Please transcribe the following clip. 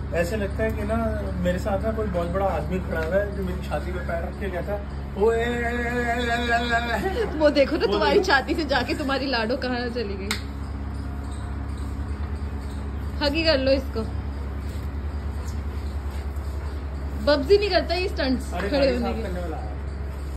ऐसे लगता है कि ना मेरे साथ ना कोई बहुत बड़ा आदमी खड़ा हुआ है जो मेरी छाती पे पैर रख के कहता है वो देखो ना तुम्हारी छाती से जाके तुम्हारी लाडो कहाँ चली गई। हगी कर लो इसको। बब्स ही नहीं करता ये स्टंट्स खड़े होने के।